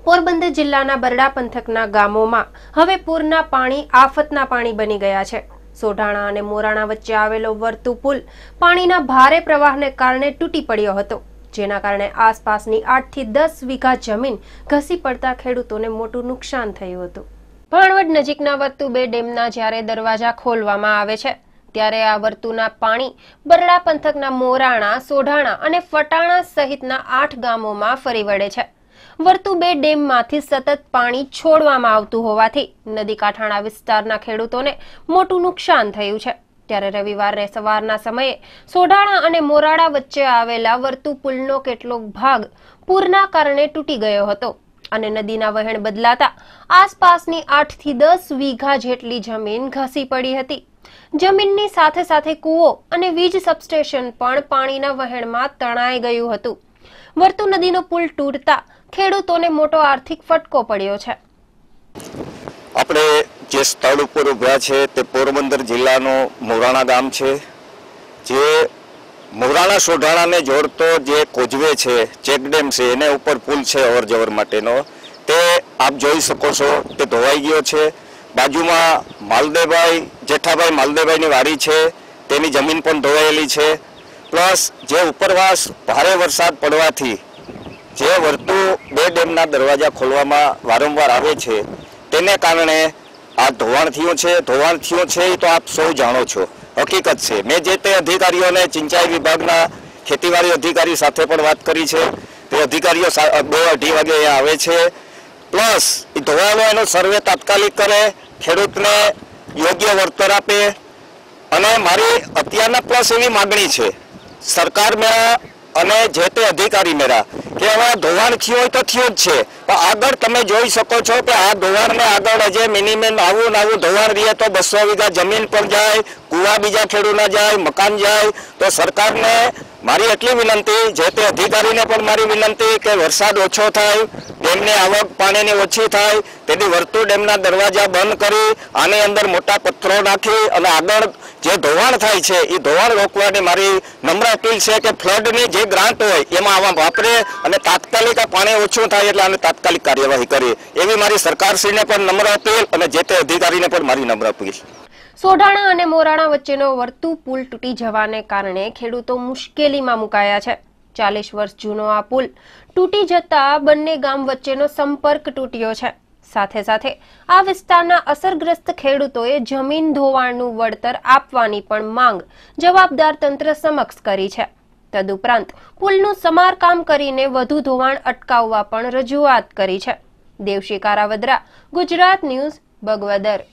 પોરબંદર જિલ્લાના બરડા પંથકના ગામોમાં હવે પૂરના પાણી આફતના પાણી બની ગયા છે। સોઢાણા અને મોરાણા વચ્ચે આવેલો વર્તુ પુલ પાણીના ભારે પ્રવાહને કારણે તૂટી પડ્યો હતો, જેના કારણે આસપાસની 8 થી 10 વીઘા જમીન ઘસી પડતા ખેડૂતોને મોટું નુકસાન થયું હતું। ભાણવડ નજીકના વર્તુ 2 ડેમના જ્યારે દરવાજા ખોલવામાં આવે છે ત્યારે આ વર્તુના પાણી બરડા પંથકના મોરાણા, સોઢાણા અને ફટાણા સહિતના 8 ગામોમાં ફરી વળે છે। વર્તુ 2 ડેમમાંથી સતત પાણી છોડવામાં આવતું હોવાથી નદી કાંઠાના વિસ્તારના ખેડૂતોને મોટું નુકસાન થયું છે। ત્યારે રવિવારે સવારના સમયે સોઢાણા અને મોરાડા વચ્ચે આવેલા વર્તુ પુલનો કેટલોક ભાગ પૂરના કારણે તૂટી ગયો હતો અને નદીના વહેણ બદલાતા આસપાસની 8 થી 10 વીઘા જેટલી જમીન ઘસી પડી હતી। જમીનની સાથે સાથે કૂવો અને વીજ સબસ્ટેશન પણ પાણીના વહેણમાં તણાઈ ગયું હતું। વર્તુ નદીનો પુલ તૂટતા ખેડૂતોને મોટો આર્થિક ફટકો પડ્યો છે। આપણે જે સ્થળ ઉપર ઉભા છે તે પોરબંદર જિલ્લાનું મોરાણા ગામ છે, જે મોરાણા સોઢાણાને જોડતો જે કોઝવે છે, ચેકડેમ છે, એને ઉપર પુલ છે અવર જવર માટેનો, તે આપ જોઈ શકો છો તે ધોવાઈ ગયો છે। બાજુમાં માલદેવભાઈ જેઠાભાઈ માલદેવભાઈની વાડી છે, તેની જમીન પણ ધોવાયેલી છે। પ્લસ જે ઉપરવાસ ભારે વરસાદ પડવાથી જે વર્તુ 2 ડેમના દરવાજા ખોલવામાં વારંવાર આવે છે તેને કારણે આ ધોવાણ થયું છે એ તો આપ સૌ જાણો છો, હકીકત છે। મેં જે તે અધિકારીઓને સિંચાઈ વિભાગના ખેતીવાડી અધિકારી સાથે પણ વાત કરી છે, તે અધિકારીઓ 2-2:30 વાગે અહીંયા આવે છે। પ્લસ એ ધોવાણો એનો સર્વે તાત્કાલિક કરે, ખેડૂતને યોગ્ય વળતર આપે। અને મારી અત્યારના પ્લસ એવી માગણી છે સરકાર મેળા અને જે તે અધિકારી મેળા કે હવે ધોવાણ થયું હોય તો થયું જ છે, પણ આગળ તમે જોઈ શકો છો કે આ ધોવાણને આગળ હજે મિનિમમ આવું ધોવાણ રહે તો 200 વીઘા જમીન પર જાય, કુવા બીજા ખેડૂતના જાય, મકાન જાય। તો સરકારને મારી એટલી વિનંતી, જે તે અધિકારીને પણ મારી વિનંતી કે વરસાદ ઓછો થાય, ડેમની આવક પાણીની ઓછી થાય, તેથી વર્તુ ડેમના દરવાજા બંધ કરી આની અંદર મોટા પથ્થરો નાખી અને આગળ જે ધોવાણ થાય છે એ ધોવાણ રોકવાની મારી નમ્ર અપીલ છે કે ફ્લડની જે ગ્રાન્ટ હોય એમાં આવા વાપરે અને તાત્કાલિક આ પાણી ઓછું થાય એટલે આને તાત્કાલિક કાર્યવાહી કરે, એવી મારી સરકારશ્રીને પણ નમ્ર અપીલ અને જે તે અધિકારીને પણ મારી નમ્ર અપીલ। સોઢાણા અને મોરાણા વચ્ચેનો વર્તુ પુલ તૂટી જવાને કારણે ખેડૂતો મુશ્કેલીમાં મુકાયા છે। 40 વર્ષ જૂનો આ પુલ તૂટી જતા બંને ગામ વચ્ચેનો સંપર્ક તૂટ્યો છે। સાથે સાથે આ વિસ્તારના અસરગ્રસ્ત ખેડૂતોએ જમીન ધોવાણનું વળતર આપવાની પણ માંગ જવાબદાર તંત્ર સમક્ષ કરી છે। તદુપરાંત પુલનું સમારકામ કરીને વધુ ધોવાણ અટકાવવા પણ રજૂઆત કરી છે। દેવશી કારાવદરા, ગુજરાત ન્યૂઝ, બગવદર।